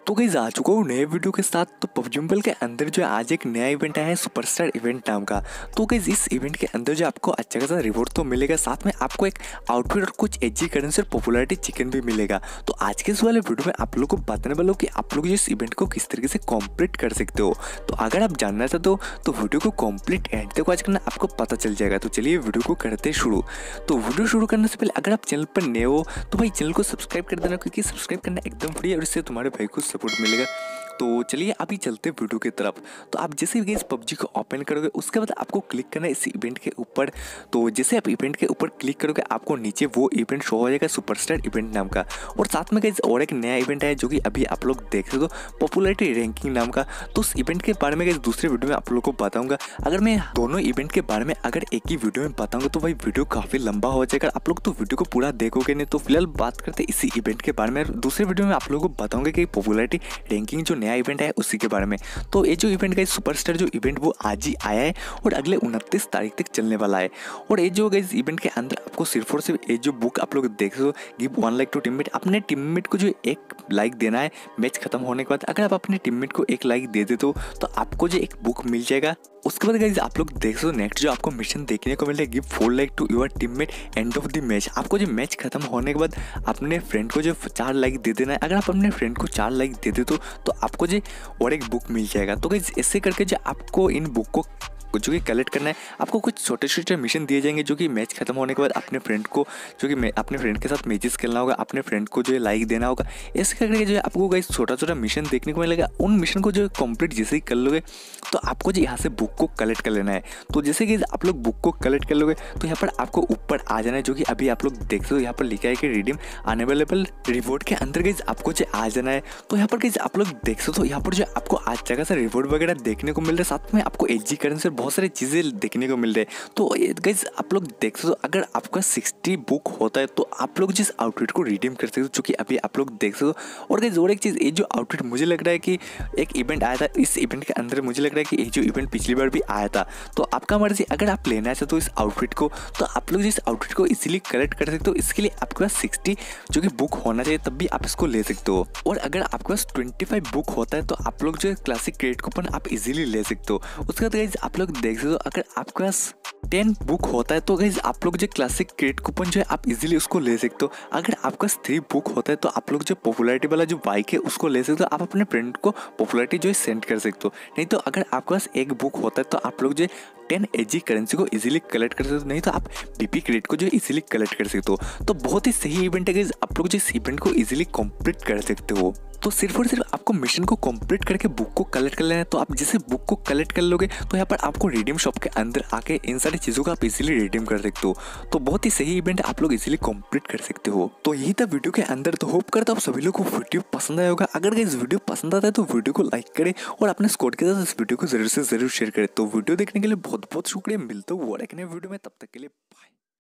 तो गाइस आ चुका हूँ नए वीडियो के साथ। तो पबजी मोबाइल के अंदर जो है आज एक नया इवेंट आया है सुपरस्टार इवेंट नाम का। तो गाइस इस इवेंट के अंदर जो आपको अच्छा खासा रिवॉर्ड तो मिलेगा, साथ में आपको एक आउटफिट और कुछ एजी करेंसी और पॉपुलैरिटी चिकन भी मिलेगा। तो आज के इस वाले वीडियो में आप लोग को बताने वाला हूँ कि आप लोग इस इवेंट को किस तरीके से कंप्लीट कर सकते हो। तो अगर आप जानना चाहते हो तो वीडियो को कंप्लीट एंड तक वॉच करना, आपको पता चल जाएगा। तो चलिए वीडियो को करते शुरू। तो वीडियो शुरू करने से पहले अगर आप चैनल पर नए हो तो भाई चैनल को सब्सक्राइब कर देना, क्योंकि सब्सक्राइब करना एकदम फ्री है और इससे तुम्हारे भाई को सपोर्ट मिलेगा। तो चलिए अभी चलते वीडियो की तरफ। तो आप जैसे भी इस पबजी को ओपन करोगे उसके बाद आपको क्लिक करना है इस इवेंट के ऊपर। तो जैसे आप इवेंट के ऊपर क्लिक करोगे आपको नीचे वो इवेंट शो हो जाएगा सुपरस्टार इवेंट नाम का। और साथ में गाइस और एक नया इवेंट है जो कि अभी आप लोग देख सकते हो, पॉपुलैरिटी रैंकिंग नाम का। तो उस इवेंट के बारे में गाइस दूसरे वीडियो में आप लोग को बताऊंगा। अगर मैं दोनों इवेंट के बारे में अगर एक ही वीडियो में बताऊंगा तो भाई वीडियो काफी लंबा हो जाएगा, आप लोग तो वीडियो को पूरा देखोगे नहीं। तो फिलहाल बात करते इसी इवेंट के बारे में। दूसरे वीडियो में आप लोगों को बताऊंगा कि पॉपुलैरिटी रैंकिंग जो नया इवेंट है उसी के बारे में। तो ये जो इवेंट गाइस सुपरस्टार जो इवेंट वो आज ही आया है और अगले 29 तारीख तक चलने वाला है। और ये जो गाइस इवेंट के अंदर आपको सिर्फ और सिर्फ ये जो बुक आप लोग देख सकते हो, गिव 1 लाइक टू टीममेट। अपने टीममेट को जो एक लाइक देना है मैच खत्म होने के बाद। अगर आप अपने टीममेट को एक लाइक दे देते हो तो आपको जो एक बुक मिल जाएगा। उसके बाद गाइस आप लोग देख सकते हो नेक्स्ट जो आपको मिशन देखने को मिल रहा है, give 4 like to your teammate end of the match. आपको जो मैच खत्म होने के बाद अपने फ्रेंड को जो 4 लाइक दे देना है। अगर आप अपने फ्रेंड को 4 लाइक दे देते हो तो आपको जो और एक बुक मिल जाएगा। तो गाइस ऐसे करके जो आपको इन बुक को जो कि कलेक्ट करना है, आपको कुछ छोटे छोटे मिशन दिए जाएंगे जो कि मैच खत्म होने के बाद अपने फ्रेंड को जो कि अपने फ्रेंड के साथ मैचेस खेलना होगा, अपने फ्रेंड को जो है लाइक देना होगा। ऐसे करके जो है आपको गाइस छोटा छोटा मिशन देखने को मिलेगा। उन मिशन को जो कंप्लीट जैसे ही कर लोगे तो आपको जो यहाँ से बुक को कलेक्ट कर लेना है। तो जैसे कि आप लोग बुक को कलेक्ट कर लोगे तो यहाँ पर आपको ऊपर आ जाना है, जो कि अभी आप लोग देख सकते हो यहाँ पर लिखा है कि रिडीम अनअवेलेबल रिवॉर्ड के अंदर गाइस आपको जो आ जाना है। तो यहाँ पर गाइस आप लोग देख सकते हो यहाँ पर जो आपको आज जगह से रिवॉर्ड वगैरह देखने को मिल रहा है, साथ में आपको एजी करेंसी बहुत सारी चीज़ें देखने को मिल रहे हैं। तो गाइस आप लोग देख सकते हो अगर आपका 60 बुक होता है तो आप लोग जिस आउटफिट को रिडीम कर सकते हो, जो कि अभी आप लोग देख सकते हो। और गाइस और एक चीज़, ये जो आउटफिट मुझे लग रहा है कि एक इवेंट आया था, इस इवेंट के अंदर मुझे लग रहा है कि ये जो इवेंट पिछली बार भी आया था। तो आपका मर्जी, अगर आप लेना चाहते हो इस आउटफिट को तो आप लोग जिस आउटफिट को इजीली कलेक्ट कर सकते हो। इसके लिए आपके पास 60 जो कि बुक होना चाहिए, तब भी आप इसको ले सकते हो। और अगर आपके पास 25 बुक होता है तो आप लोग जो क्लासिक क्रेडिट कूपन आप इजीली ले सकते हो। उसके बाद गाइस आप लोग देख सकते हो अगर आपके पास 10 बुक होता है तो गाइस आप लोग जो क्लासिक क्रेडिट कूपन जो है आप इजीली उसको ले सकते हो। अगर आपके पास 3 बुक होता है तो आप लोग जो पॉपुलैरिटी वाला जो बाइक है उसको ले सकते हो। आप अपने फ्रेंड को पॉपुलैरिटी जो है सेंड कर सकते हो। नहीं तो अगर आपके पास 1 बुक होता है तो आप लोग जो 10 एजी करेंसी को इजीली कलेक्ट कर सकते हो। नहीं तो आप बीपी क्रेडिट को जो इजीली कलेक्ट कर सकते हो। तो बहुत ही सही इवेंट है गाइस, आप लोग जो इस इवेंट को इजीली कंप्लीट कर सकते हो। तो सिर्फ और सिर्फ आपको मिशन को कंप्लीट करके बुक को कलेक्ट कर लेना है। तो आप जैसे बुक को कलेक्ट कर लोगे तो यहाँ पर आपको रिडीम शॉप के अंदर आके इन सारी चीज़ों को आप इजीली रिडीम कर सकते हो। तो बहुत ही सही इवेंट आप लोग इजीली कंप्लीट कर सकते हो। तो यही था वीडियो के अंदर। तो होप करता हूँ आप सभी लोगों को वीडियो पसंद आया होगा। अगर इस वीडियो पसंद आता है तो वीडियो को लाइक करें और अपने स्क्वाड के साथ इस वीडियो को जरूर से जरूर शेयर करें। तो वीडियो देखने के लिए बहुत बहुत शुक्रिया। मिलता हूँ और एक नए वीडियो में, तब तक के लिए बाय।